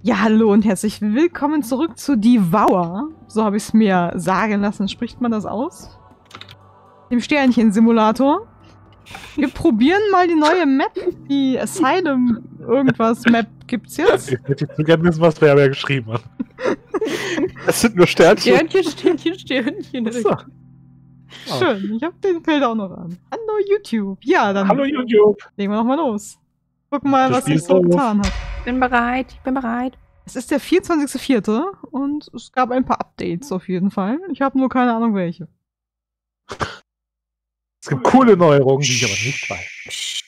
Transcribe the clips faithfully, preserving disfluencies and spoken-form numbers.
Ja, hallo und herzlich willkommen zurück zu Devour. So habe ich es mir sagen lassen. Spricht man das aus? Dem Sternchen-Simulator. Wir probieren mal die neue Map. Die Asylum irgendwas Map gibt's jetzt. Ich hätte zu gerne wissen, was der ja geschrieben hat. Es sind nur Sternchen. Sternchen, Sternchen, Sternchen. So. Schön, ich habe den Bild auch noch an. Hallo YouTube. Ja, dann Hallo YouTube. legen wir nochmal los. Gucken mal, Das was Spiel sich ist so doof. getan hat. Ich bin bereit, ich bin bereit. Es ist der vierundzwanzigste vierte und es gab ein paar Updates auf jeden Fall. Ich habe nur keine Ahnung welche. Es gibt coole Neuerungen, die ich aber nicht weiß.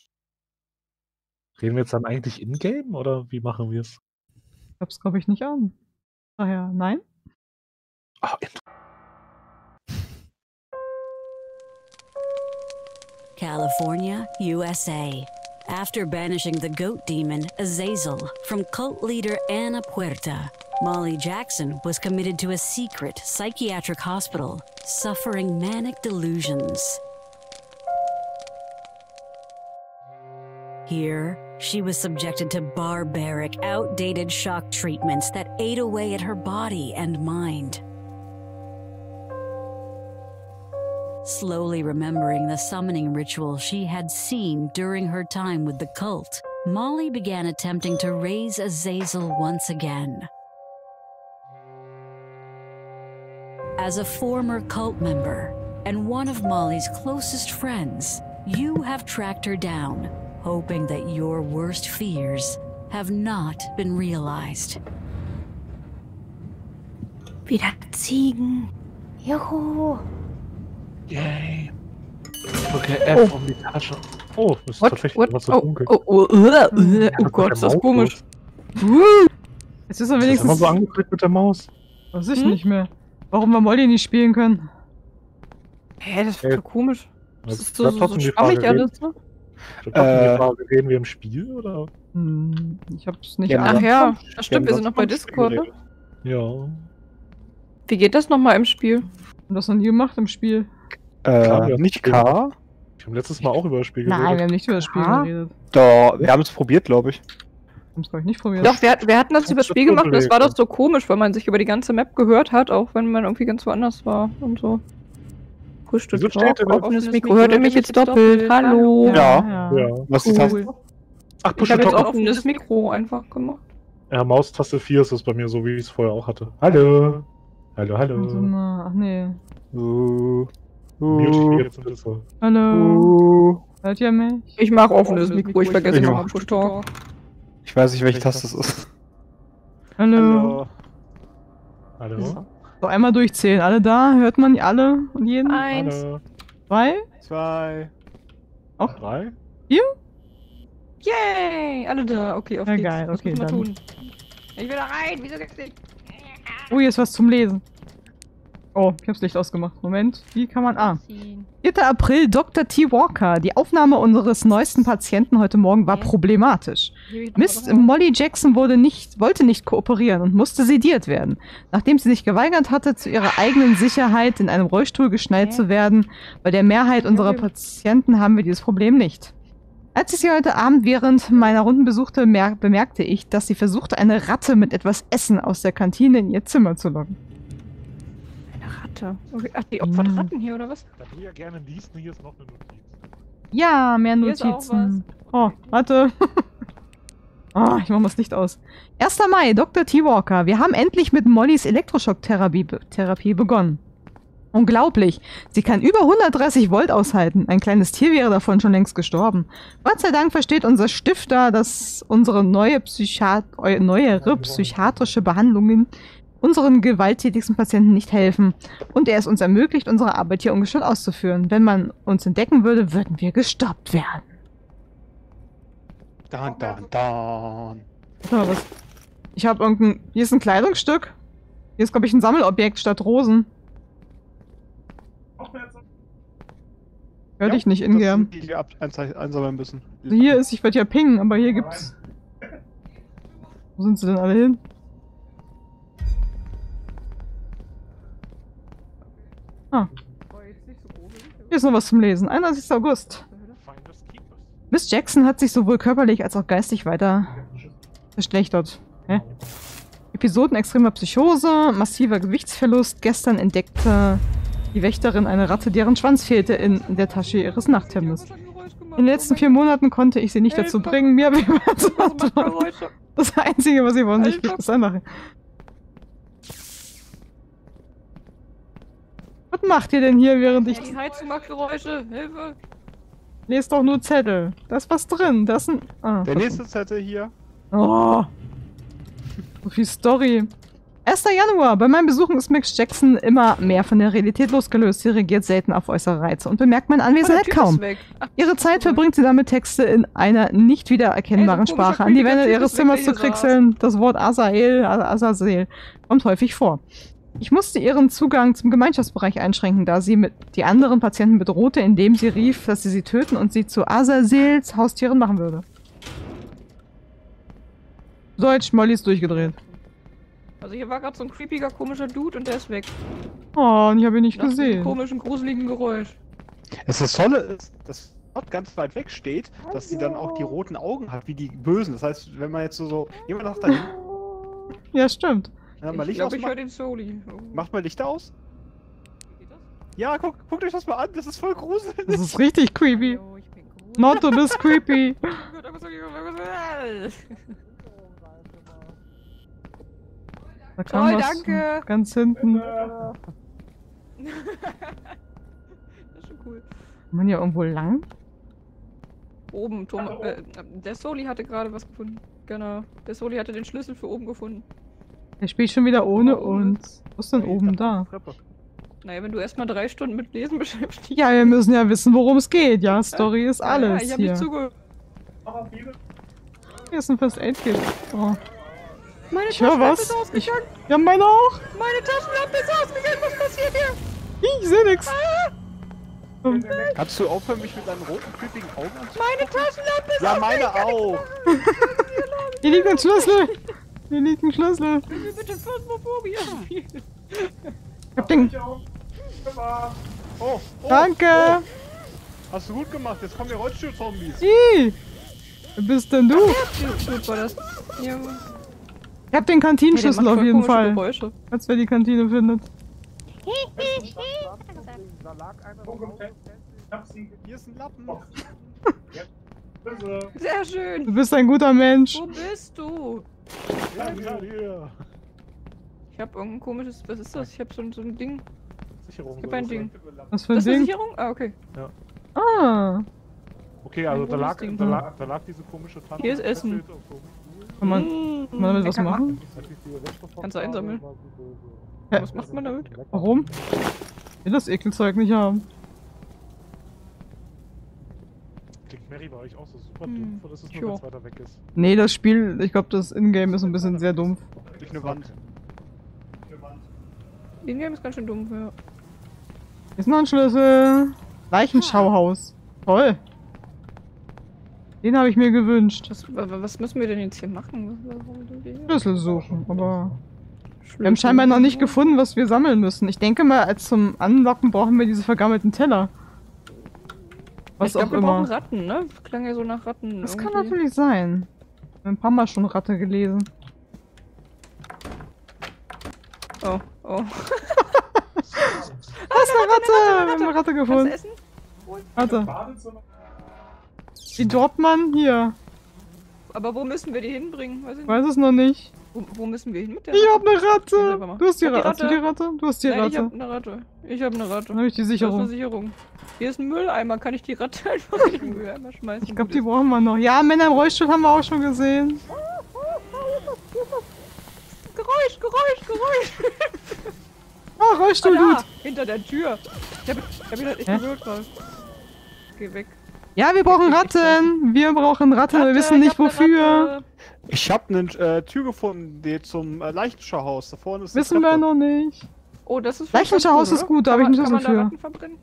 Reden wir jetzt dann eigentlich in-game oder wie machen wir es? Ich hab's, glaube ich, nicht an. Daher, nein. Ah, in California, U S A. After banishing the goat demon, Azazel, from cult leader Ana Puerta, Molly Jackson was committed to a secret psychiatric hospital, suffering manic delusions. Here, she was subjected to barbaric, outdated shock treatments that ate away at her body and mind. Slowly remembering the summoning ritual she had seen during her time with the cult, Molly began attempting to raise Azazel once again. As a former cult member and one of Molly's closest friends, you have tracked her down, hoping that your worst fears have not been realized. Wieder Ziegen. Juhu. Yay. Okay, F um die Tasche. Oh, das ist What? tatsächlich What? was so Oh, dunkel. oh, oh, uh, uh, oh Gott, ist das komisch. Jetzt ist er Ist das immer wenigstens. so angeklickt mit der Maus? Weiß ich Hm? nicht mehr. Warum wir Molly nicht spielen können. Hä, das ist Ey, voll komisch. Das Das ist so, so, so trotzdem die schwammig Frage, alles, ne? reden- Äh. die Frage, reden wir im Spiel oder? Hm, ich hab's nicht Ja, an. Ach ja, das Wir stimmt, wir haben sind noch bei sonst Discord, ne? geredet. Ja. Wie geht das nochmal im Spiel? Haben wir das noch nie gemacht im Spiel? Klar, Äh, ja. nicht K. Wir haben letztes Mal auch über das Spiel geredet. Nein, wir haben nicht über das Spiel Ah. geredet. Doch, wir haben es probiert, glaube ich. Wir haben es, glaube ich, nicht probiert. Doch, wir, wir hatten das Das über das ist Spiel das gemacht, das war Problem. doch so komisch, weil man sich über die ganze Map gehört hat, auch wenn man irgendwie ganz woanders war und so. Push to Wieso talk, steht denn da- offenes Mikro. Hört ihr mich jetzt doppelt? Hallo. Ja. Ja. Was ist die Cool. Taste? Ach, Ich Push habe to jetzt Talk. offenes Mikro einfach gemacht. Ja, Maustaste vier ist es bei mir so, wie ich es vorher auch hatte. Hallo. Hallo, hallo. Also, na, ach nee. Uh, Mute ich uh, jetzt ein bisschen. Hallo. uh. Hört ihr mich? Ich mag offenes Mikro, ich vergesse Ich immer auch. Push to talk. Ich weiß nicht, welche Taste es ist. Hallo. Hallo. So. So, einmal durchzählen. Alle da? Hört man alle und jeden? Eins. Hallo. Zwei? Zwei. Drei? Yay! Alle da, okay, auf Ja, geht's. geil, Was okay, müssen wir dann. tun? Ich will da rein, wieso geht's nicht? Oh, hier ist was zum Lesen. Oh, ich hab's Licht ausgemacht. Moment, wie kann man... Ah. vierter April, Doktor T. Walker. Die Aufnahme unseres neuesten Patienten heute Morgen war Okay. problematisch. Hier will ich noch Miss mal rein. Molly Jackson wurde nicht, wollte nicht kooperieren und musste sediert werden. Nachdem sie sich geweigert hatte, zu ihrer eigenen Sicherheit in einem Rollstuhl geschnallt Okay. zu werden, bei der Mehrheit unserer Okay. Patienten haben wir dieses Problem nicht. Als ich sie heute Abend während meiner Runden besuchte, mer bemerkte ich, dass sie versuchte, eine Ratte mit etwas Essen aus der Kantine in ihr Zimmer zu locken. Eine Ratte. Okay. Ach, die opfert Hm. Ratten hier, oder was? Da du ja gerne liest, hier ist noch eine Notiz. Ja, mehr Hier ist auch Notizen. Oh, warte. Ah, ich mach mal das Licht aus. erster Mai, Doktor T. Walker. Wir haben endlich mit Mollys Elektroschocktherapie be Therapie begonnen. Unglaublich. Sie kann über hundertdreißig Volt aushalten. Ein kleines Tier wäre davon schon längst gestorben. Gott sei Dank versteht unser Stifter, dass unsere neue Psychiat eu- neuere psychiatrische Behandlungen unseren gewalttätigsten Patienten nicht helfen. Und er es uns ermöglicht, unsere Arbeit hier ungestört auszuführen. Wenn man uns entdecken würde, würden wir gestoppt werden. Dan, dan, dan. Warte mal, was? Ich habe irgendein... Hier ist ein Kleidungsstück. Hier ist, glaube ich, ein Sammelobjekt statt Rosen. Hör dich nicht in Das gern. sind die, die wir ab- einzei- einsammeln müssen. Also hier ist, ich werde ja pingen, aber hier gibt's... Wo sind sie denn alle hin? Ah. Hier ist noch was zum Lesen. einunddreißigster August. Finders Keepers. Miss Jackson hat sich sowohl körperlich als auch geistig weiter verschlechtert. Hä? Episoden extremer Psychose, massiver Gewichtsverlust. Gestern entdeckte die Wächterin eine Ratte, deren Schwanz fehlte in der Tasche ihres Nachthemdes. In den letzten vier Monaten konnte ich sie nicht dazu bringen, mir zu antworten. Das Einzige, was sie von sich gibt, ist einfach. Was macht ihr denn hier, während ich... Die Heizung macht Geräusche. Hilfe. Lest doch nur Zettel. Da ist was drin. Da ist ein... Ah, Der was- nächste Zettel hier. Oh. So viel Story. erster Januar. Bei meinen Besuchen ist Max Jackson immer mehr von der Realität losgelöst. Sie reagiert selten auf äußere Reize und bemerkt meine Anwesenheit Oh, der Typ kaum. ist weg. Ach, Ihre Zeit super. verbringt sie damit, Texte in einer nicht wiedererkennbaren Ey, so ein komischer, Sprache an die creepiger Wände Typ ihres ist weg, Zimmers der zu hier saß. kriegseln. Das Wort Azael, Azazel kommt häufig vor. Ich musste ihren Zugang zum Gemeinschaftsbereich einschränken, da sie mit die anderen Patienten bedrohte, indem sie rief, dass sie sie töten und sie zu Azazels Haustieren machen würde. Deutsch, Molly ist durchgedreht. Also hier war gerade so ein creepiger, komischer Dude und der ist weg. Oh, und ich habe ihn nicht Nach diesem gesehen. komischen, gruseligen Geräusch. Es ist das Tolle ist, dass dort ganz weit weg steht, dass sie dann auch die roten Augen hat, wie die Bösen. Das heißt, wenn man jetzt so, so jemand nach dahin, Ja, stimmt. ja, mal Ich Licht glaube, ich höre ausmacht, den Soli. Oh. macht mal Lichter aus. Wie geht das? Ja, guck, guckt euch das mal an, das ist voll gruselig. Das ist richtig creepy. Oh, ich bin gruselig. Not, du bist creepy. Oh Gott, da muss ich- Da kam Toll, was danke. ganz hinten. Das ist schon cool. Kann man hier irgendwo lang? Oben, Tom, äh, der Soli hatte gerade was gefunden. Genau. Der Soli hatte den Schlüssel für oben gefunden. Der spielt schon wieder ohne Mal oben. uns. Was ist denn oben da? Treppe. Naja, wenn du erstmal drei Stunden mit Lesen beschäftigt Ja, wir müssen ja wissen, worum es geht. Ja, Story ist Ja, alles ich hab hier. nicht zugehört. Hier ist ein First Aid Kit. Oh. Meine Ich höre Taschenlampe was. ist Ich, ausgegangen. ja, meine auch. Meine Taschenlampe ist ausgegangen. Was passiert hier? Ich sehe nix. Ähm, Kannst du aufhören, mich mit deinen roten, creepigen Augen anzusehen? Meine Taschenlampe ist Ja, meine auch. Hier liegt ein Schlüssel. Hier liegt ein Schlüssel. Können wir bitte Phasmophobie spielen? Ich hab den... Oh, oh, Danke. Oh. Hast du gut gemacht, jetzt kommen die Rollstuhl-Zombies. Ih. Wer bist denn du? Gut war das. Ja. Ich hab den Kantinenschlüssel auf jeden Fall. Geräusche. Falls wer die Kantine findet. Hier ist ein Lappen. Sehr schön. Du bist ein guter Mensch. Wo bist du? Ja, ja, hier. Ich hab irgendein komisches. Was ist das? Ich hab so, ein- so ein Ding. Sicherung. Ich hab ein Ding. Was für ein Das ist eine Ding? Sicherung? Ah, okay. Ah. Okay, also Ein da lag, rotes Ding. da, lag, da lag diese komische Tante. Hier ist Essen. Kann man, Mm, kann man damit was lecker. machen? Kannst du einsammeln? Hä? Was macht man damit? Warum? Ich will das Ekelzeug nicht haben. Klingt Mary bei euch auch so super Hm, dumpf, oder ist es nur, jo. wenn es weiter weg ist? Nee, das Spiel, ich glaube, das Ingame ist ein bisschen sehr dumpf. Durch eine Wand. Den Game ist ganz schön dumm, ja. Hier ist noch ein Schlüssel. Leichenschauhaus. Toll. Den habe ich mir gewünscht. Was, wa- was müssen wir denn jetzt hier machen? Warum sind wir hier? Schlüssel suchen, aber... Wir haben scheinbar noch nicht gefunden, was wir sammeln müssen. Ich denke mal, als zum Anlocken brauchen wir diese vergammelten Teller. Was ich glaube, auch wir immer. brauchen Ratten, ne? Klang ja so nach Ratten. Das kann irgendwie. natürlich sein. Ich habe ein paar Mal schon Ratte gelesen. Oh, oh. Was eine Ratte! Wir haben eine Ratte Kannst du gefunden. essen? Warte. Die droppt man hier. Aber wo müssen wir die hinbringen? Weiß ich Ich nicht. weiß es noch nicht. Wo, wo müssen wir hin mit der Ich hab Ratte? eine selber Ratte. machen. Du hast die Ich hab die Ratte. Hast du die Ratte. Ratte? Du hast die Nein, ich Ratte. hab eine Ratte. Ich hab eine Ratte. Dann habe ich die Das ist eine Sicherung. Sicherung. Hier ist ein Mülleimer. Kann ich die Ratte einfach in den Mülleimer schmeißen? Ich glaube, die brauchen wir noch. Ja, Männer im Rollstuhl haben wir auch schon gesehen. Geräusch, Geräusch, Geräusch! Ah, Rollstuhl, Ah, da, Dude. hinter der Tür. Ich hab, ich hab ihn halt nicht Hä? gehört gerade. Geh weg. Ja, wir brauchen Ratten. Wir brauchen Ratten. Wir Ratte, wissen ich nicht hab eine wofür. Ratte. Ich hab eine äh, Tür gefunden, die zum äh, Leichenschauhaus. Da vorne ist eine Wissen wir Treppe. noch nicht. Oh, das ist Leichenschauhaus ist gut, da hab ich einen Kann man Schlüssel da für. Ratten verbrennen?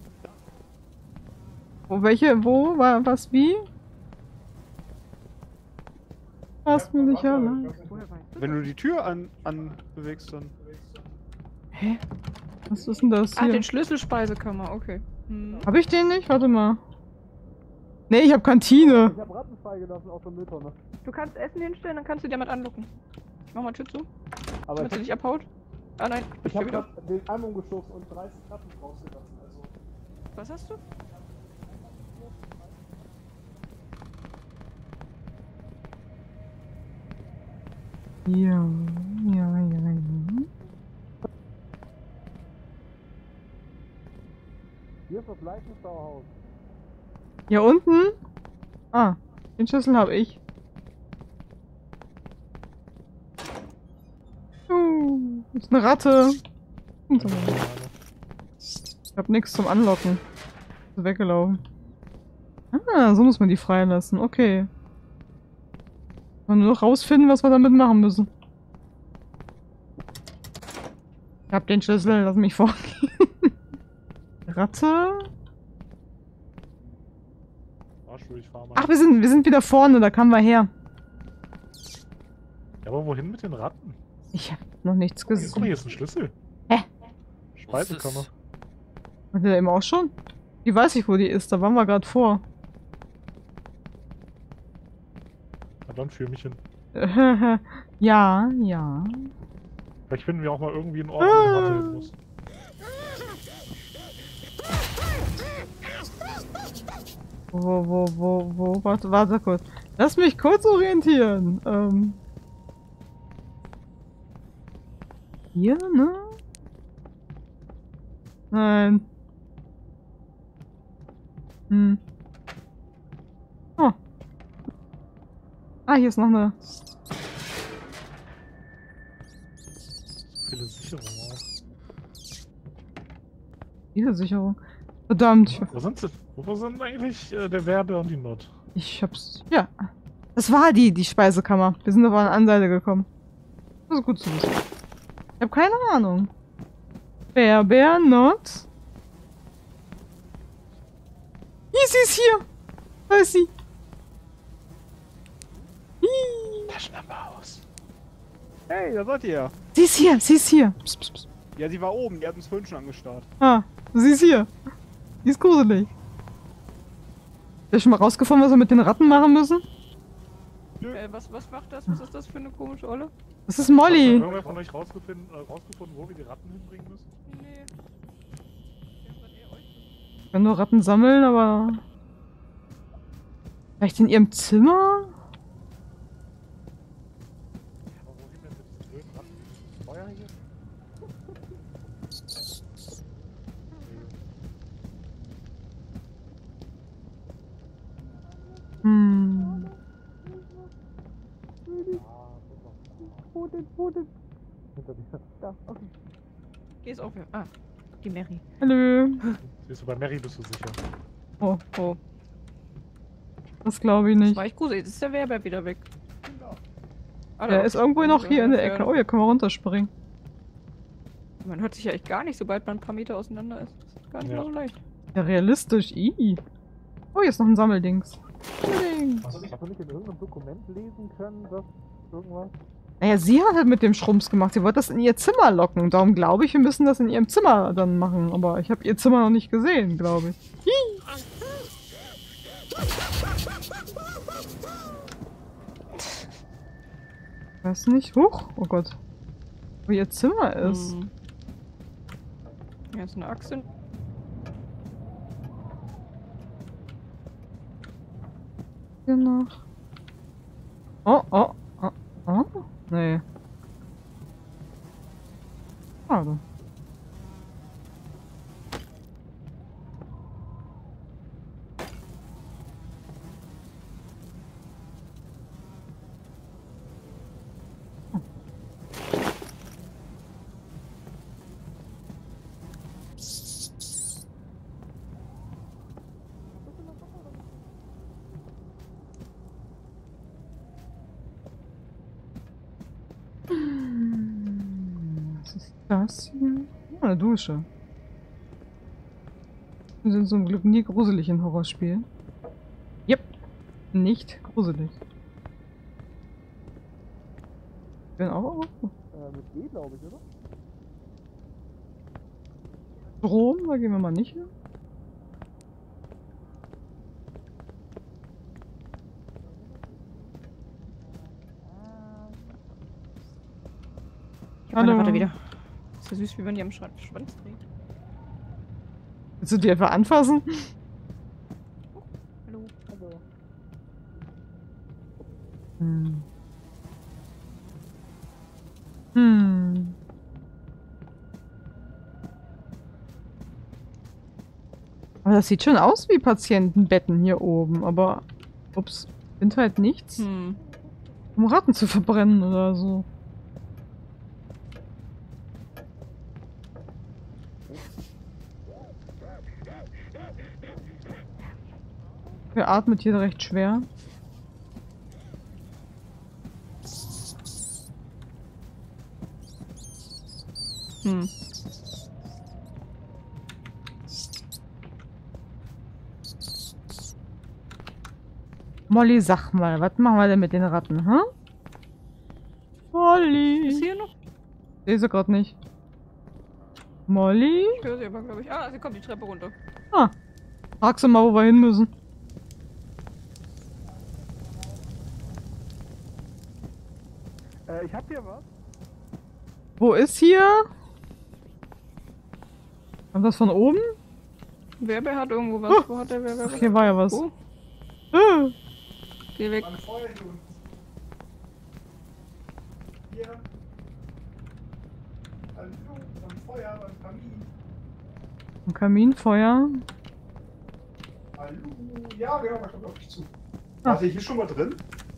Wo, welche, wo, war, was, wie? Lass mir nicht allein. Wenn du die Tür an, an bewegst, dann. Hä? Was ist denn das Ah, hier? den Schlüssel Speisekammer, okay. Hm. Hab ich den nicht? Warte mal. Nee, ich hab Kantine. Ich hab Ratten freigelassen auf der Mülltonne. Du kannst Essen hinstellen, dann kannst du dir damit anlocken. Ich mach mal Tür zu, Aber damit sie ich, dich abhaut. Ah nein, ich ich hab wieder. grad den Arm umgestoßen und dreißig Ratten rausgelassen. Also. Was hast du? Ja, ja, ja, ja. Hier ist das Leichenschauhaus. Hier unten? Ah, den Schlüssel habe ich. Uh, ist eine Ratte. Und so. Ich hab nichts zum Anlocken. Ist weggelaufen. Ah, so muss man die freilassen. Okay. Mal nur noch rausfinden, was wir damit machen müssen. Ich hab den Schlüssel, lass mich vorgehen. Ratte. Ich fahr mal. Ach, wir sind, wir sind wieder vorne, da kamen wir her. Ja, aber wohin mit den Ratten? Ich hab noch nichts Guck mal, gesehen. hier ist ein Schlüssel. Hä? Speisekammer. Hat der eben auch schon? Die weiß ich, wo die ist, da waren wir gerade vor. Na dann führ mich hin. Ja, ja. Vielleicht finden wir auch mal irgendwie einen Ort, wo eine Ratte hin muss. Wo, wo, wo, wo, warte, warte kurz. Lass mich kurz orientieren. Ähm. Hier, ne? Nein. Hm. Oh. Ah, hier ist noch eine. Viele Sicherungen auch. Viele Sicherung. Verdammt. Ich, Wo sind sie? Wo sind eigentlich äh, der Werbe und die Not? ich hab's. Ja. Das war die, die Speisekammer. Wir sind aber an der anderen Seite gekommen. Das ist gut zu wissen. Ich hab keine Ahnung. Wer, wer, not? Hier, sie ist hier. Da ist sie. Hi. Taschenlampe aus. Hey, da seid ihr. Sie ist hier, sie ist hier. Psst, psst, psst. Ja, sie war oben, die hat uns vorhin schon angestarrt. Ah, sie ist hier. Die ist gruselig. Habt ihr schon mal rausgefunden, was wir mit den Ratten machen müssen? Äh, was, was macht das? Was ist das für eine komische Olle? Das ist Molly. Hat irgendwer von euch rausgefunden, äh, rausgefunden, wo wir die Ratten hinbringen müssen? Nee. Ich kann nur Ratten sammeln, aber... Vielleicht in ihrem Zimmer? Aber wohin denn mit diesen blöden Ratten? Feuer hier? Hm. Da, okay. Geh ist auf. Ah, die Mary. Hallo. Siehst du, bei Mary bist du sicher. Oh, Oh, das glaube ich das nicht. war ich gruselig. Jetzt ist der Werbär wieder weg. Ah, Der da ist irgendwo noch hier in der ja, Ecke. Oh, hier können wir runterspringen. Man hört sich ja echt gar nicht, sobald man ein paar Meter auseinander ist. Das ist gar nicht Ja. mal so leicht. Ja, realistisch. Ih. Oh, hier ist noch ein Sammeldings. Sammeldings. Hast du nicht, hast du nicht in irgendeinem Dokument lesen können, dass irgendwas? Naja, sie hat halt mit dem Schrumps gemacht. Sie wollte das in ihr Zimmer locken. Darum glaube ich, wir müssen das in ihrem Zimmer dann machen. Aber ich habe ihr Zimmer noch nicht gesehen, glaube ich. Hi. Weiß nicht. Huch. Oh Gott. Wo ihr Zimmer ist. Hm. Ja, ist eine Achse. Hier noch. Oh, oh, oh, oh. Nee. Schade. Was ist das hier? Oh, eine Dusche. Wir sind zum Glück nie gruselig in Horrorspielen. Yep. Nicht gruselig. Ich bin auch Äh, mit E, glaube ich, oder? Strom, da gehen wir mal nicht hin. Ich hab meine Hallo. Ratte wieder. Ist ja süß, wie man die am Schra- Schwanz dreht. Willst du die einfach anfassen? Hallo. Hallo. Hm. Hm. Aber das sieht schon aus wie Patientenbetten hier oben, aber ups, sind halt nichts, Hm. um Ratten zu verbrennen oder so. Wer atmet hier recht schwer? Hm. Molly, sag mal, was machen wir denn mit den Ratten, hm? Molly! Ist hier noch? Ich sehe sie gerade nicht. Molly? Ich höre sie aber, glaube ich. Ah, sie kommt die Treppe runter. Ah. Frag sie mal, wo wir hin müssen. Äh, ich hab hier was. Wo ist hier? Kommt das von oben? Werbe hat irgendwo was. Oh. Wo hat der Werbe? Ach, hier war ja was. Wo? Ah. Geh weg. Ein Feuer hier unten. Hier. Ein Flug, ein Feuer, ein Kamin. Ein Kaminfeuer. Hallo. Ja, genau, da kommt auf dich zu. Ah. Warte, hier schon mal drin?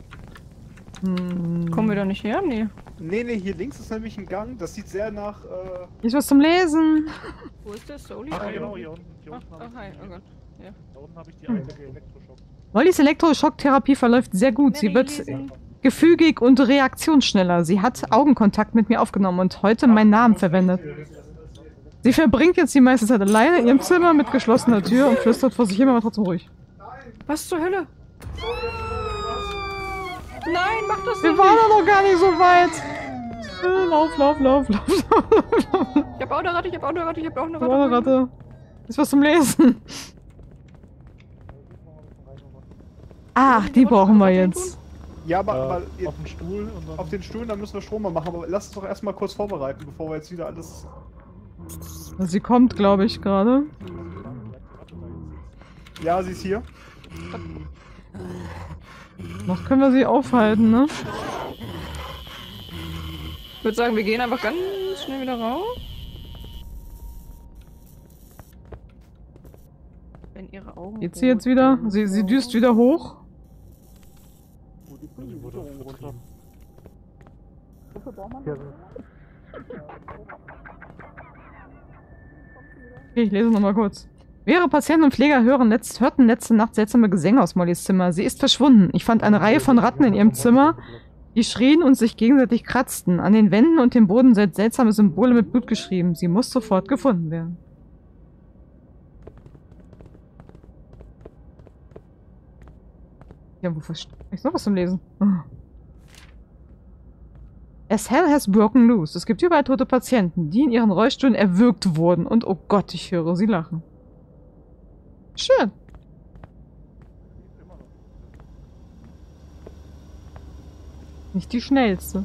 Hm. Kommen wir da nicht her? Nee. Nee, nee, hier links ist nämlich ein Gang. Das sieht sehr nach. Äh, Hier ist was zum Lesen. Wo ist der Soli? Ach, Ah, genau, hier unten. Hier Ach, unten ach, habe hi. ich, Oh Gott. Ja. da unten habe ich die eine Elektroschock. Mollys Elektroschocktherapie verläuft sehr gut. Sie Mary wird lesen. gefügig und reaktionsschneller. Sie hat Augenkontakt mit mir aufgenommen und heute meinen Namen verwendet. Sie verbringt jetzt die meiste Zeit alleine in ihrem Zimmer mit geschlossener Tür und flüstert vor sich hin, aber trotzdem ruhig. Was zur Hölle? Nein, mach das Wir nicht! waren doch noch gar nicht so weit. Äh, Lauf, lauf, lauf, lauf, lauf. Ich hab auch eine Ratte, ich hab auch eine Ratte, ich hab auch eine Da Ratte. war eine Ratte. Ist was zum Lesen. Ach, die brauchen wir jetzt. ja, aber, Äh, aber ihr, auf dem Stuhl und dann. auf den Stühlen, da müssen wir Strom mal machen. Aber lass uns doch erstmal kurz vorbereiten, bevor wir jetzt wieder alles. Sie kommt, glaube ich, gerade. Ja, sie ist hier. Noch können wir sie aufhalten, ne? Ich würde sagen, wir gehen einfach ganz schnell wieder raus. Wenn ihre Augen. Geht sie jetzt wieder? Sie, sie düst wieder hoch. Die wurde vertrieben. Okay, ich lese nochmal kurz. Mehrere Patienten und Pfleger hören letzt, hörten letzte Nacht seltsame Gesänge aus Mollys Zimmer. Sie ist verschwunden. Ich fand eine Reihe von Ratten in ihrem Zimmer, die schrien und sich gegenseitig kratzten. An den Wänden und dem Boden sind seltsame Symbole mit Blut geschrieben. Sie muss sofort gefunden werden. Ja, wo verstehe ich noch was zum Lesen? Ah. As hell has broken loose. Es gibt überall tote Patienten, die in ihren Rollstühlen erwürgt wurden. Und oh Gott, ich höre sie lachen. Schön. Nicht die schnellste.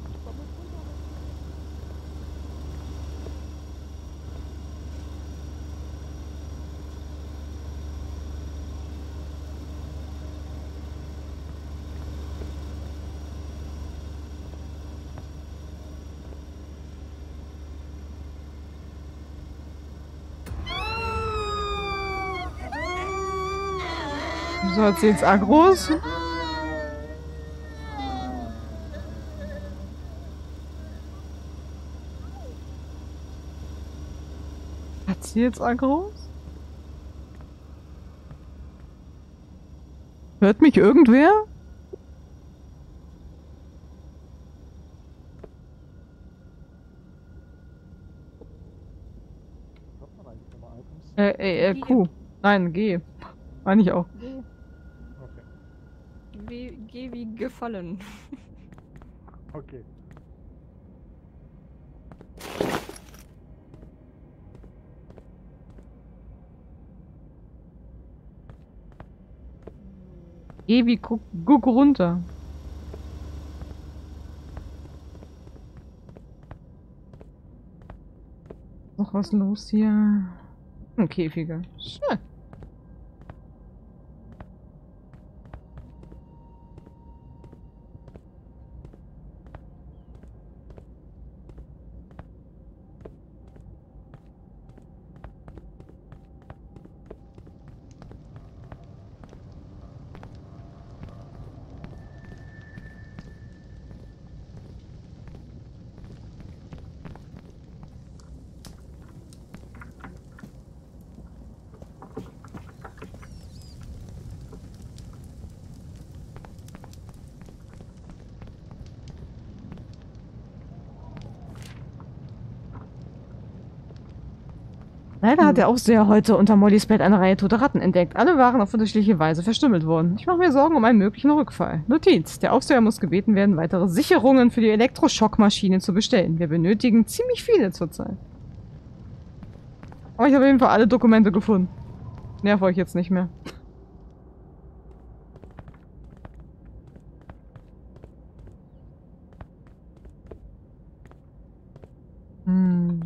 So, hat sie jetzt Agros? Hat sie jetzt Agros? Hört mich irgendwer? Äh, äh, äh, Q. Nein, G. Meine ich auch. Wie, geh wie gefallen. Okay. Geh wie guck, guck runter. noch was los hier? Ein Käfige. Schön. Leider hat der Aufseher heute unter Mollys Bett eine Reihe toter Ratten entdeckt. Alle waren auf unterschiedliche Weise verstümmelt worden. Ich mache mir Sorgen um einen möglichen Rückfall. Notiz: Der Aufseher muss gebeten werden, weitere Sicherungen für die Elektroschockmaschine zu bestellen. Wir benötigen ziemlich viele zurzeit. Aber ich habe auf jeden Fall alle Dokumente gefunden. Nerv euch jetzt nicht mehr. Hm.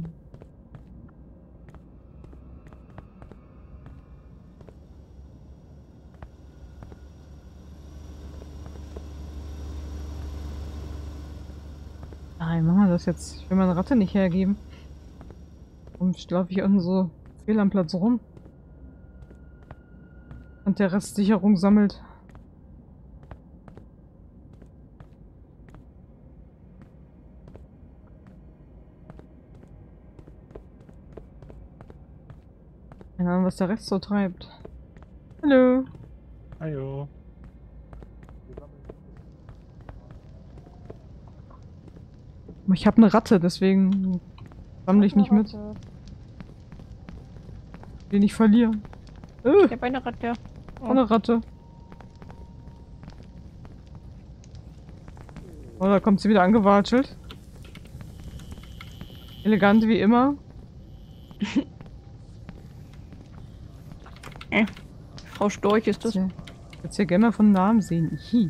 Nein, machen wir das jetzt. Ich will meine Ratte nicht hergeben. Warum laufe ich unten so fehl am Platz rum? Und der Rest Sicherung sammelt. Keine Ahnung, was der Rest so treibt. Hallo. Hallo. Ich habe eine Ratte, deswegen sammle ich nicht mit. Will nicht verlieren. Äh, Ich habe eine Ratte. Oh. eine Ratte. Oh, da kommt sie wieder angewatschelt. Elegant wie immer. äh. Frau Storch ist das. Ich würde sie gerne mal von Namen sehen. Hi.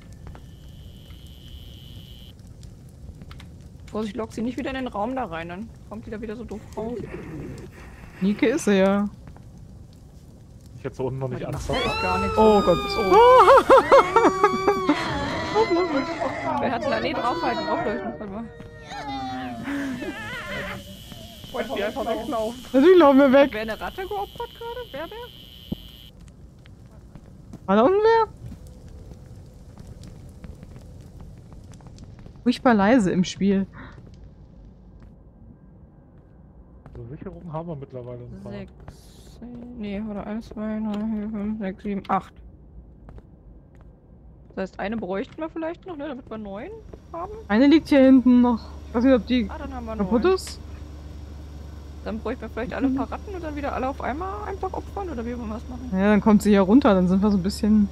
Vorsicht, lock sie nicht wieder in den Raum da rein, dann kommt sie da wieder so doof raus. Nike ist sie ja. Ich hätte so unten noch nicht Die macht anfangen. echt gar nichts. Oh Gott. Wer hat denn da? Nee, draufhalten, draufleuchten. Warte mal. Wollte die einfach weglaufen. Natürlich laufen wir weg. Wer eine Ratte geopfert gerade? Wer, wer? War da unten wer? Furchtbar leise im Spiel. So, Sicherungen haben wir mittlerweile ein paar. Sechs. Nee, oder eins, zwei, drei, vier, fünf, sechs, sieben, acht. Das heißt, eine bräuchten wir vielleicht noch, ne, damit wir neun haben. Eine liegt hier hinten noch. Ich weiß nicht, ob die Ah, dann haben wir kaputt neun. ist. Dann bräuchten wir vielleicht alle ein paar Ratten und dann wieder alle auf einmal einfach opfern, oder wie wollen wir das machen? Ja, dann kommt sie hier runter. Dann sind wir so ein bisschen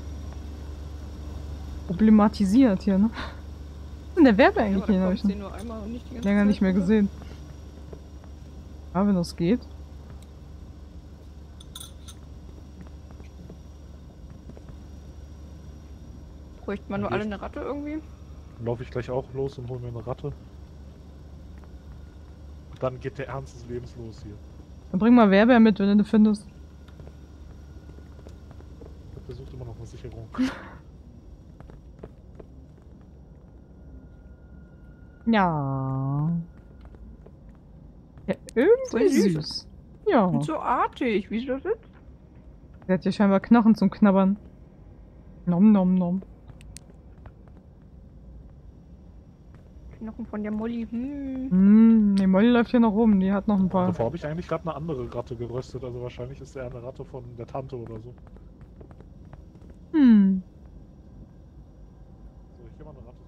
problematisiert hier, ne? Was ist denn der Werbe eigentlich hier? Ja, Hab aber ich dann noch kommt sie nur einmal und nicht die ganze länger Zeit. nicht mehr gesehen. Ja, wenn das geht. Bräuchten wir nur alle eine Ratte irgendwie? Dann laufe ich gleich auch los und hole mir eine Ratte. Und dann geht der Ernst des Lebens los hier. Dann bring mal Werbe mit, wenn du den findest. Ich versuche immer noch eine Sicherung. Ja. Ja, irgendwie Voll süß. süß. Ja. Und so artig, wie das ist? Sie hat hier scheinbar Knochen zum Knabbern. Nom nom nom. Knochen von der Molly. Hm. Hm, die Molly läuft hier noch rum, die hat noch ein paar. Davor habe ich eigentlich gerade eine andere Ratte geröstet, also wahrscheinlich ist er eine Ratte von der Tante oder so. Hm. So, ich geh mal eine Ratte.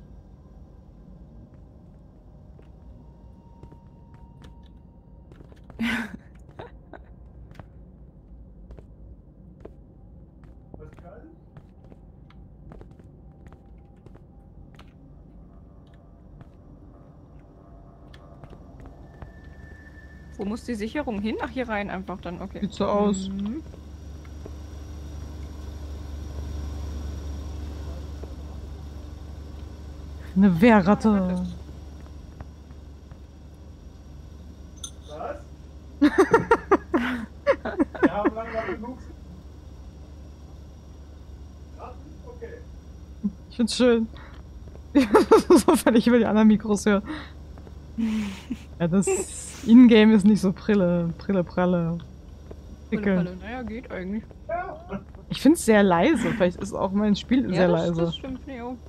Wo muss die Sicherung hin? Ach, hier rein einfach dann, okay. Sieht so aus. Mhm. Eine Wehrratte. Was? Ich find's schön. So völlig über die anderen Mikros hören. Ja, das Ingame ist nicht so Prille, Prille, Pralle. Prickelnd. Naja, geht eigentlich. Ich find's sehr leise. Vielleicht ist auch mein Spiel Ja, sehr das, leise. das stimmt, nee, oh.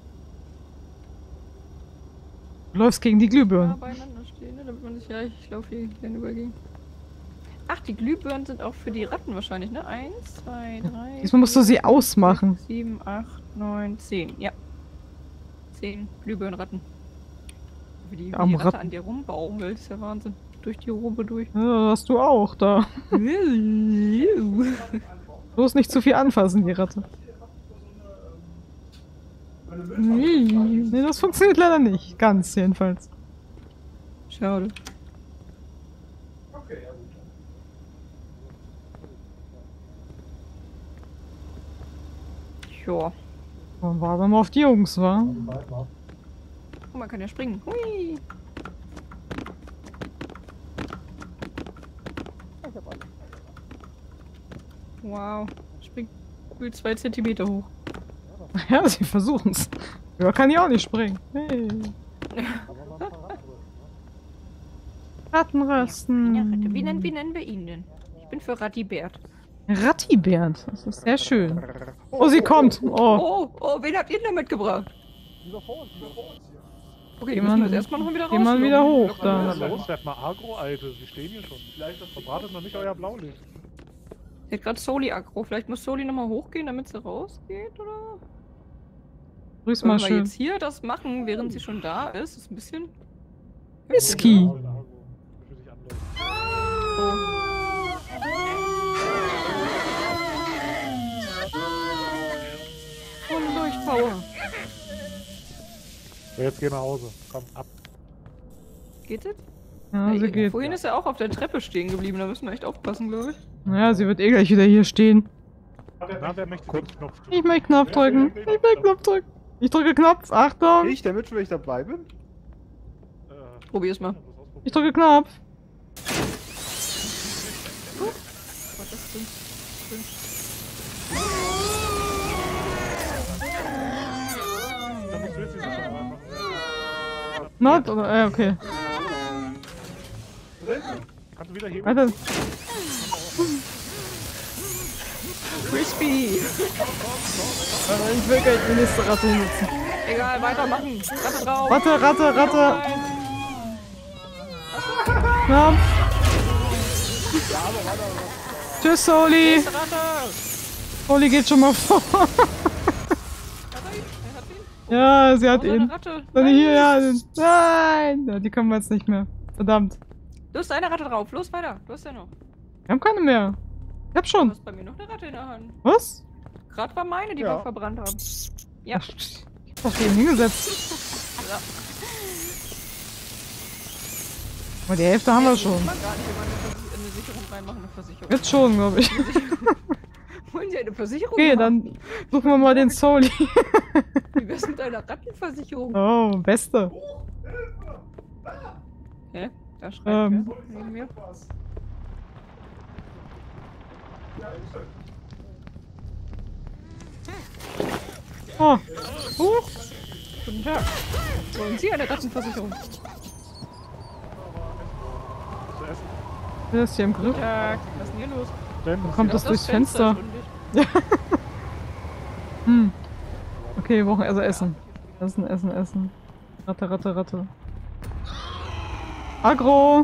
Du läufst gegen die Ja, Glühbirnen. beieinander stehen, ne, damit man sich, ja, ich laufe hier gerne übergehen. Ach, die Glühbirnen sind auch für die Ratten wahrscheinlich, ne? Eins, zwei, drei. Diesmal musst du sie ausmachen. sechs, sieben, acht, neun, zehn. Ja. Zehn Glühbirnenratten. Wie die, wie Arme die Ratte Ratten. an dir rumbaumelt, ist ja Wahnsinn. Durch die Robe durch. Ja, hast du auch da. Bloß nicht zu viel anfassen, die Ratte. Nee, das funktioniert leider nicht. Ganz jedenfalls. Schade. Ja. Dann warten wir mal auf die Jungs, wa? Oh, man kann ja springen. Hui. Wow. Springt gefühlt zwei Zentimeter hoch. Ja, sie versuchen's. Ja, kann ich auch nicht springen. Hey. Rattenrasten. Ja, Ratte. Wie nennen, wie nennen wir ihn denn? Ich bin für Rattibert. Rattibert. Das ist sehr schön. Oh, sie kommt. Oh. Oh, oh, wen habt ihr denn da mitgebracht? Okay, Geh müssen wir mal- jetzt erstmal noch wieder raus. Geh mal wieder hoch da. Na los, werft mal Agro, Alte. Wir stehen hier schon. Verbratet noch nicht euer Blaulicht. Sie hat gerade Soli aggro. Vielleicht muss Soli nochmal hochgehen, damit sie rausgeht, oder? Grüß Wenn mal wir schön. jetzt hier das machen, während sie schon da ist, ist ein bisschen... Whisky. Oh. Volle Leuchtpower. So, jetzt geh nach Hause. Komm, ab. Geht das? Ja, sie geht. Vorhin ist er auch auf der Treppe stehen geblieben, da müssen wir echt aufpassen, glaube ich. Ja, sie wird eh gleich wieder hier stehen. Na, wer möchte den Knopf drücken? Ich möchte Knopf drücken. Ich möchte Knopf drücken. Ich drücke Knopf. Achtung. Ich, damit wenn ich dabei bin? Äh, Probier's mal. Ich drücke Knopf. Was ist das denn? Da musst du jetzt die Sache machen. Not oder? Äh, okay. Kannst du wieder heben? Warte. Crispy! Warte, ich will gleich die nächste Ratte hinsetzen. Egal, weitermachen. Ratte drauf. Ratte, Ratte, Ratte. Knopf. Tschüss, Soli. Nächste Ratte! Soli geht schon mal vor. Hat er ihn? Er hat ihn? Ja, sie hat Oh, seine ihn. Ratte. Dann Nein. hier, ja. Nein. Ja, die kommen wir jetzt nicht mehr. Verdammt. Du hast eine Ratte drauf. Los, weiter. Du hast ja noch. Wir haben keine mehr. Ich hab Du schon. hast bei mir noch eine Ratte in der Hand. Was? Gerade war meine, die Ja. wir verbrannt haben. Ja. Ich hab doch die eben hingesetzt. Ja. Aber die Hälfte haben wir schon. Kann man gar nicht, wenn man eine, Versi eine Sicherung reinmachen, eine Versicherung. Jetzt schon, glaube ich. Wollen Sie eine Versicherung Okay, machen? dann suchen wir mal den Soli. Wie wär's mit einer Rattenversicherung? Oh, beste. Hä? Da schreit Ähm. wer? Neben mir? Oh. Huch. Guten Tag. Wollen Sie eine Rattenversicherung? Zu essen. Wer ist hier im Griff? Guten Tag. Was ist denn hier los? Denn Kommt das Auf durchs Fenster? ist undicht. Hm. Okay, wir brauchen also Essen. Essen, Essen, Essen. Ratte, Ratte, Ratte. Agro!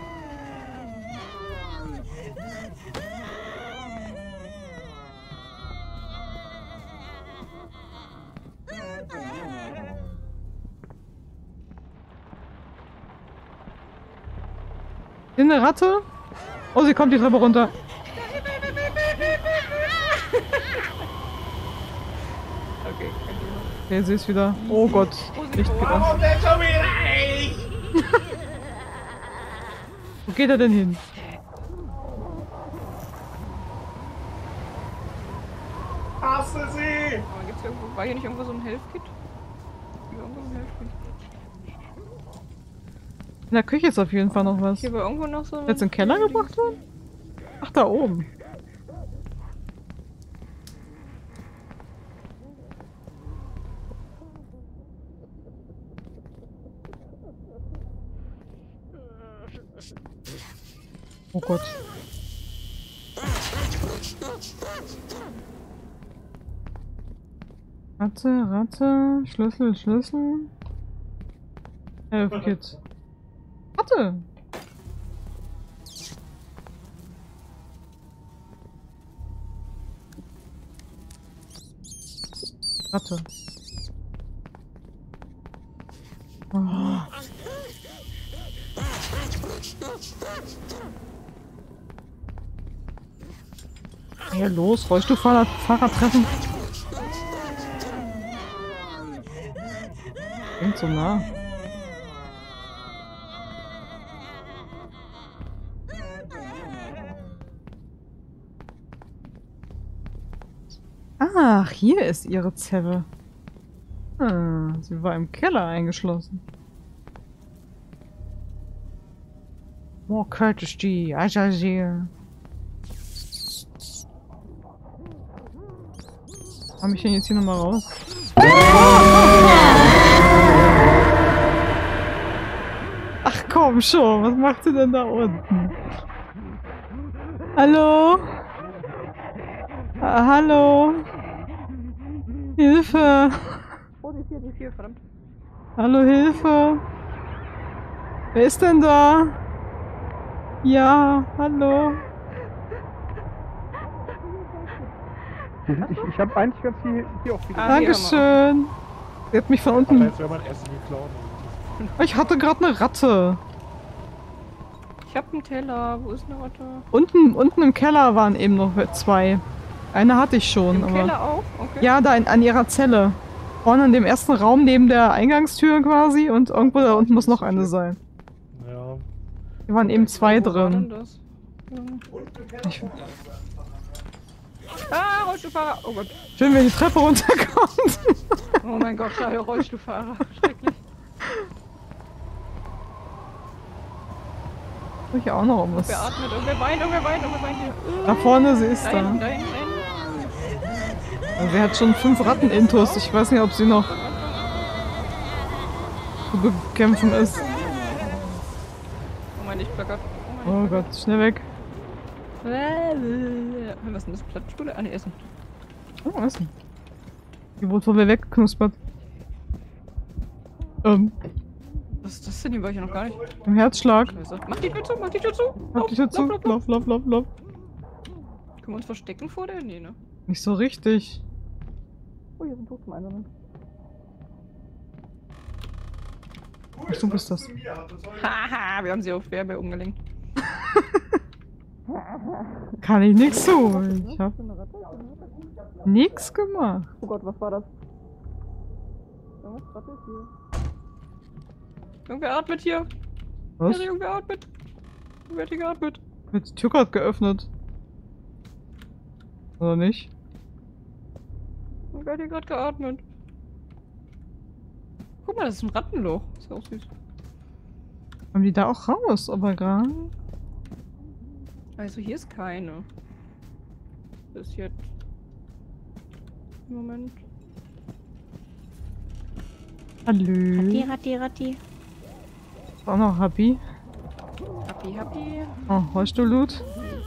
Sind eine Ratte? Oh, sie kommt die Treppe runter. Okay, kein Thema. Okay, sie ist wieder. Oh Gott. Licht geht an. Wo geht er denn hin? Hasse sie! Aber gibt's hier irgendwo, war hier nicht irgendwo so ein Health-Kit? Hier irgendwo ein Health-Kit. In der Küche ist auf jeden Fall noch was. Hier war irgendwo noch so ein... Jetzt im Keller gebracht worden? Ach, da oben. Oh Gott. Ratte, Ratte, Schlüssel, Schlüssel. Help Kit. Ratte! Ratte. Oh. Ja, los, Rollstuhlfahrer Fahrer treffen. Klingt so nah. Ach, hier ist ihre Zelle. Ah, sie war im Keller eingeschlossen. More courtesy, Ajazir. Komm ich denn jetzt hier nochmal raus? Ach komm schon, was macht sie denn da unten? Hallo? Ah, hallo? Hilfe! Oh, die vier, die vier, verdammt. Hallo, Hilfe! Wer ist denn da? Ja, hallo? Ich, ich habe eigentlich ganz viel hier auch wieder. Ah, Dankeschön! Sie hat mich von Aber unten... jetzt wäre mein Essen geklaut. Ich hatte gerade eine Ratte. Ich hab einen Teller. Wo ist eine Ratte? Unten, unten im Keller waren eben noch zwei. Eine hatte ich schon, Im aber... Keller auch? Okay. Ja, da in, an ihrer Zelle. Vorne in dem ersten Raum neben der Eingangstür quasi und irgendwo da unten muss noch eine sein. Ja. Hier waren eben zwei Wo war denn drin. das? Ja. Ich, Ah, Rollstuhlfahrer! Oh Gott. schön, wenn die Treppe runterkommt. Oh mein Gott, kleine Rollstuhlfahrer. Schrecklich. Soll ich auch noch um was? Wer atmet? Irgendwer weint, irgendwer weint, irgendwer weint hier. Da vorne, sie ist Da da. hinten, da hinten, da hinten. Also sie hat schon fünf Ratten-Intos. Ich weiß nicht, ob sie noch zu bekämpfen ist. Oh mein, ich plackert. Oh Oh mein Gott, schnell weg. Was ist denn das? Plattspule? Ah, ne, Essen. Oh, Essen. Die wurde von mir weggeknuspert. Ähm, Was ist das denn? Die war ich ja noch gar nicht. im Herzschlag. Scheiße. Mach die Tür zu, mach die Tür zu. Hab dich dazu. lauf, lauf, lauf. Lauf, lauf, lauf, lauf. Können wir uns verstecken vor der? Nee, ne? Nicht so richtig. Oh, hier sind tot zum Einsatz. Ach, du bist das. Haha, wir haben sie auf Werbe umgelenkt. Kann ich nix tun. Ich hab nix gemacht. Oh Gott, was war das? Irgendwas rappelt hier. Irgendwer atmet hier. Was? Ja, irgendwer atmet. Irgendwer hat hier geatmet. Wird die Tür gerade geöffnet? Oder nicht? Irgendwer hat hier gerade geatmet. Guck mal, das ist ein Rattenloch. Ist ja auch süß. Haben die da auch raus, aber gerade? Also hier ist keine. Bis jetzt. Moment. Hallo. Ratti, Ratti, Ratti. Ist auch noch Happy. Happy, happy. Oh, Rollstuhl-Loot.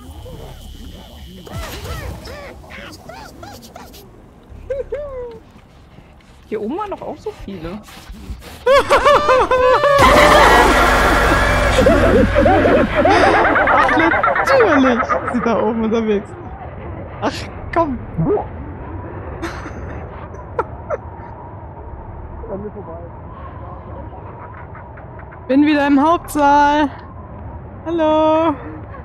Hier oben waren doch auch so viele. Ach, natürlich ist sie da oben unterwegs. Ach, komm. Bin wieder im Hauptsaal. Hallo.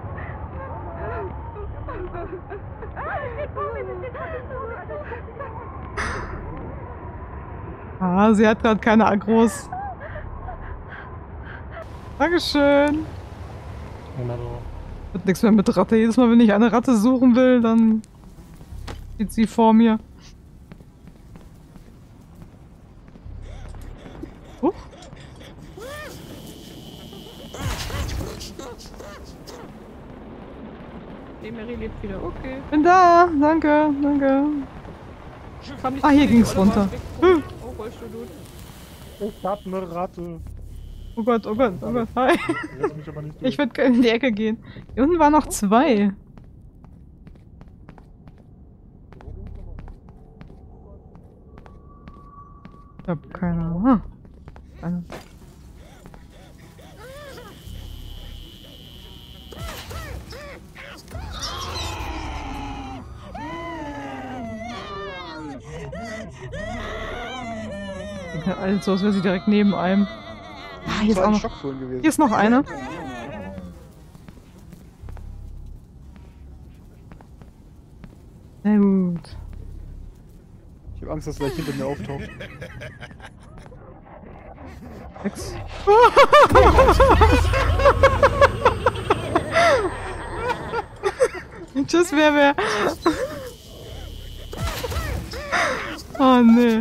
Ah, sie hat gerade keine Agros. Dankeschön. Wird nichts mehr mit Ratte. Jedes Mal, wenn ich eine Ratte suchen will, dann steht sie vor mir. Huch. Die Mary lebt wieder. Okay. Bin da. Danke, danke. Kam nicht Ah, hier zurück, ging's oder runter. war's weg? Hm. Oh, Rollstuhl, Dude. Ich hab ne Ratte. Oh Gott, oh Gott, oh Gott, hi. Lass mich aber nicht durch. Ich würde in die Ecke gehen. Hier unten waren noch zwei. Ich hab keine Ahnung. Hm. Eine. Also, als wäre sie direkt neben einem. Ah, hier ist auch noch. Schockfohlen gewesen. Hier ist noch eine. Sehr gut. Ich habe Angst, dass er gleich hinter mir auftaucht. Sechs. Tschüss, wer wer. Oh nee.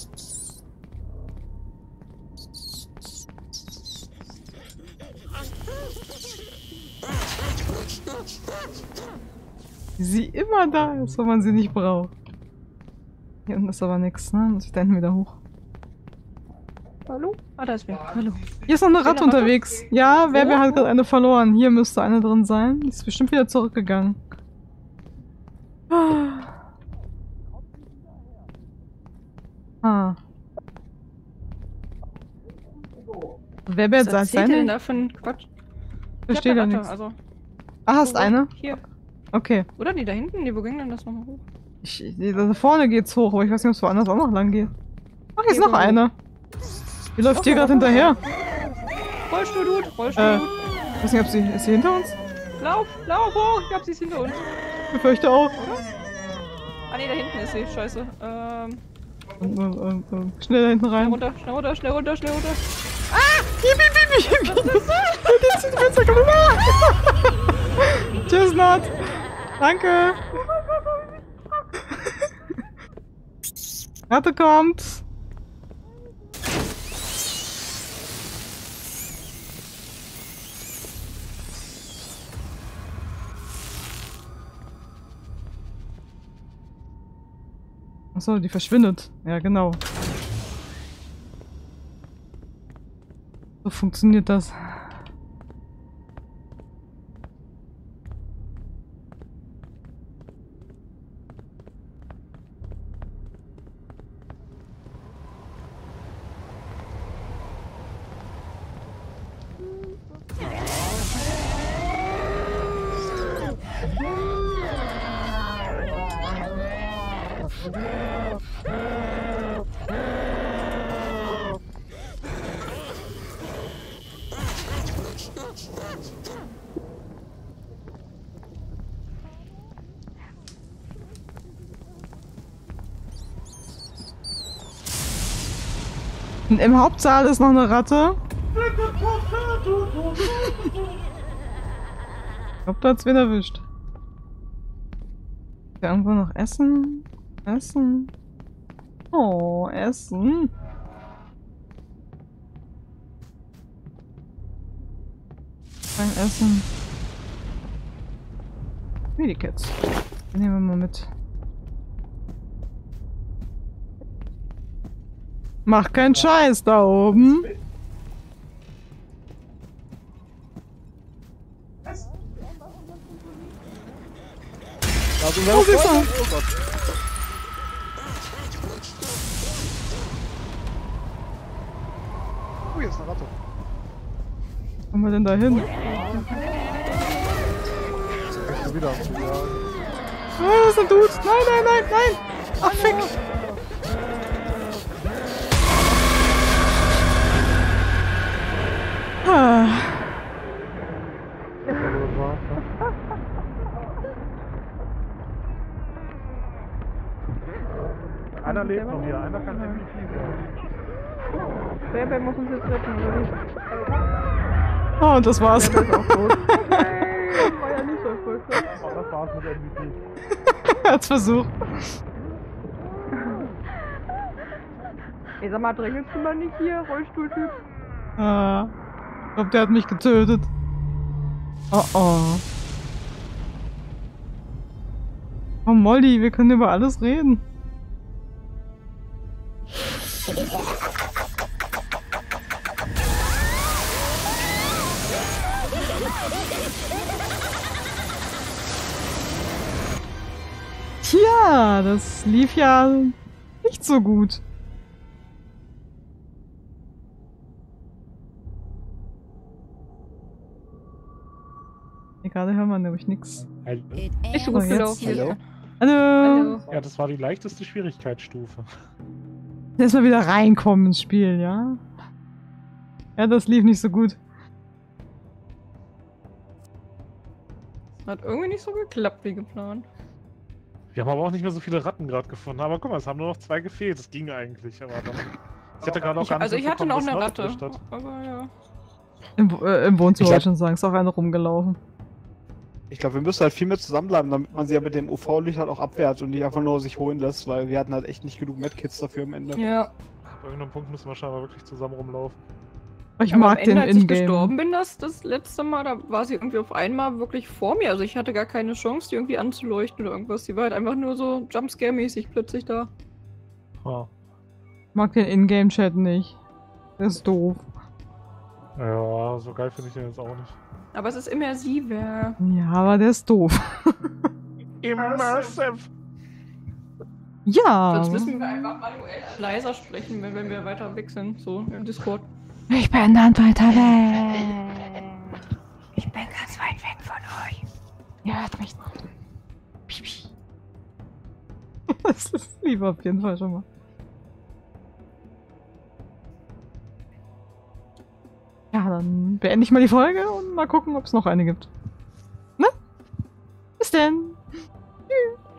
Sie immer da ist, wo man sie nicht braucht. Hier unten ist aber nichts, ne? Muss ich da hinten wieder hoch. Hallo? Ah, da ist wer. Hallo. Hier ist noch eine Ratte Ratte? unterwegs. Ja, wer wer hat gerade eine verloren. Hier müsste eine drin sein. Die ist bestimmt wieder zurückgegangen. Ah. Wer wer Was sagt erzählt ihr denn seine? da für einen Quatsch? Verstehe da Ratte, nichts. Also, Ah, hast wo- eine? Hier. Okay. Oder die da hinten? Nee, wo ging denn das nochmal hoch? Ich, ich- da vorne geht's hoch, aber ich weiß nicht, ob es woanders auch noch lang geht. Ach, hier ist Hier noch wo- eine. Die läuft hier Okay, gerade warte mal. hinterher. Rollstuhl-Dude, Äh, Rollstuhl-Dude. ich weiß nicht, ob sie... Ist sie hinter uns? Lauf, lauf hoch! Ich glaube, sie ist hinter uns. Ich befürchte auch. Ah, nee, da hinten ist sie. Scheiße. Ähm, Und, und, und, und. Schnell da hinten schnell rein. runter, schnell runter, schnell runter, schnell runter. Piep, piep, piep, piep, piep. Jetzt zieht die Fenster kaputt. Ah! Tschüss, Nord. Danke. Ratte kommt. Achso, die verschwindet. Ja, genau. So funktioniert das. Und im Hauptsaal ist noch eine Ratte. Ich glaube, da hat's wen erwischt. Ist da irgendwo noch Essen? Essen? Oh, Essen. Kein Essen. Medikits. Nehmen wir mal mit. Mach keinen Scheiß da oben. Also, Oh, siehst du? oh Gott. Oh, hier ist eine Ratte. Wo kommen wir denn da hin? Kannst du wieder ja. Ah, das ist ein Dude. Nein, nein, nein, nein. Ach, fick. Ah. Einer lebt noch hier, einer kann definitiv sein. Wer, wer muss uns jetzt retten, oder wie? Oh, und das war's. Wer ist auch tot? Hey, das war ja nicht so erfolgreich. Oh, das war's mit M V P. Er hat's versucht. Ey, sag mal, drängelst du mal nicht hier, Rollstuhltyp? Ah. Ich glaub, der hat mich getötet. Oh oh. Oh Molly, wir können über alles reden. Tja, das lief ja nicht so gut. Hier gerade hören wir nämlich nichts. Hallo. Nicht so Oh, gut jetzt. gelaufen. Hallo. Hallo. Hallo. Ja, das war die leichteste Schwierigkeitsstufe. Erstmal wieder reinkommen ins Spiel, ja? Ja, das lief nicht so gut. Hat irgendwie nicht so geklappt wie geplant. Wir haben aber auch nicht mehr so viele Ratten gerade gefunden. Aber guck mal, es haben nur noch zwei gefehlt. Das ging eigentlich. Aber dann. Ich hatte gerade auch Ich, gar nicht also ich hatte noch mitbekommen, eine dass Nord Ratte. erwischt hat. Aber ja. Im, äh, im Wohnzimmer Ich wollte glaub- ich schon sagen, ist auch einer rumgelaufen. Ich glaube, wir müssen halt viel mehr zusammenbleiben, damit man sie ja mit dem U V-Licht halt auch abwehrt und nicht einfach nur sich holen lässt, weil wir hatten halt echt nicht genug Medkits dafür am Ende. Ja. Auf irgendeinem Punkt müssen wir scheinbar wirklich zusammen rumlaufen. Ich Aber mag am Ende, den als ich Ingame. gestorben bin, das, das letzte Mal, da war sie irgendwie auf einmal wirklich vor mir. Also ich hatte gar keine Chance, die irgendwie anzuleuchten oder irgendwas. Sie war halt einfach nur so Jumpscare-mäßig plötzlich da. Ah. Ich mag den Ingame-Chat nicht. Der ist doof. Ja, so geil finde ich den jetzt auch nicht. Aber es ist immersiver. Ja, aber der ist doof. Immersive! Ja. Sonst müssen wir einfach manuell leiser sprechen, wenn, wenn wir weiter weg sind, so im Discord. Ich bin dann weiter weg. Ich bin ganz weit weg von euch. Ihr hört mich noch. Pipi. Das ist lieb auf jeden Fall schon mal. Ja, dann beende ich mal die Folge und mal gucken, ob es noch eine gibt. Ne? Bis denn. Tschüss.